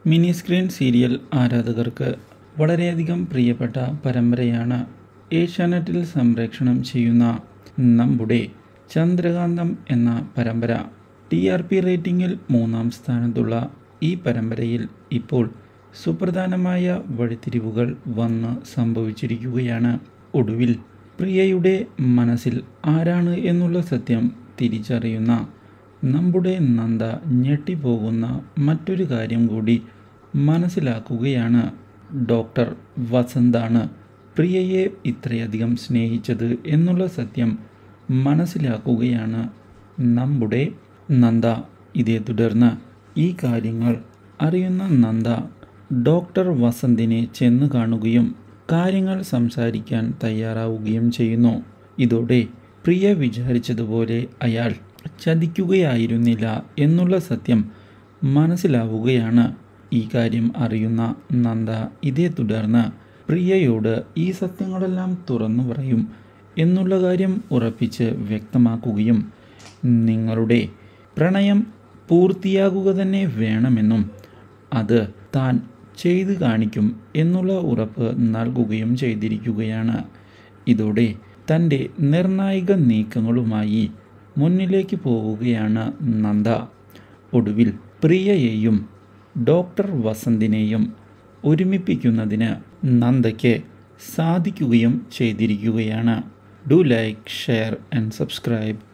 Mini screen serial ആരാധകർക്ക് വളരെയധികം പ്രിയപ്പെട്ട പരമ്പരയാണ് ഏഷ്യാനെറ്റിൽ സംപ്രേഷണം ചെയ്യുന്ന നമ്മുടെ ചന്ദ്രകാന്തം എന്ന പരമ്പര. TRP റേറ്റിംഗിൽ 3-ാം സ്ഥാനത്തുള്ള ഈ പരമ്പരയിൽ ഇപ്പോൾ സുപ്രധാനമായ വഴിത്തിരിവുകൾ വന്ന് സംഭവിച്ചിരിക്കുകയാണ്. ഒടുവിൽ പ്രിയയുടെ മനസ്സിൽ ആരാണ് എന്നുള്ള സത്യം തിരിച്ചറിയുന്ന നമ്മുടെ നന്ദ ഞെട്ടിപ്പോകുന്ന മറ്റൊരു കാര്യം കൂടി മനസ്സിലാക്കുകയാണ്. ഡോക്ടർ വസന്താണ് പ്രിയയെ ഇത്രയധികം സ്നേഹിച്ചത് എന്നുള്ള സത്യം മനസ്സിലാക്കുകയാണ് നമ്മുടെ നന്ദ. ഇതേ തുടർന്ന് ഈ കാര്യങ്ങൾ അറിയുന്ന നന്ദ ഡോക്ടർ വസന്തിനെ ചെന്ന് കാണുകയും കാര്യങ്ങൾ സംസാരിക്കാൻ തയ്യാറാവുകയും ചെയ്യുന്നു. ഇതോടെ പ്രിയ വിചാരിച്ചതുപോലെ അയാൾ ചതിക്കുകയായിരുന്നില്ല എന്നുള്ള സത്യം മനസ്സിലാവുകയാണ്. ഈ കാര്യം അറിയുന്ന നന്ദ ഇതേ തുടർന്ന് പ്രിയയോട് ഈ സത്യങ്ങളെല്ലാം തുറന്നു പറയും എന്നുള്ള കാര്യം ഉറപ്പിച്ച് വ്യക്തമാക്കുകയും നിങ്ങളുടെ പ്രണയം പൂർത്തിയാകുക തന്നെ വേണമെന്നും അത് താൻ ചെയ്തു കാണിക്കും എന്നുള്ള ഉറപ്പ് നൽകുകയും ചെയ്തിരിക്കുകയാണ്. ഇതോടെ തൻ്റെ നിർണായക നീക്കങ്ങളുമായി മുന്നിലേക്ക് പോവുകയാണ് നന്ദ. ഒടുവിൽ പ്രിയയെയും ഡോക്ടർ വസന്തിനെയും ഒരുമിപ്പിക്കുന്നതിന് നന്ദയ്ക്ക് സാധിക്കുകയും ചെയ്തിരിക്കുകയാണ്. Do like, share and subscribe.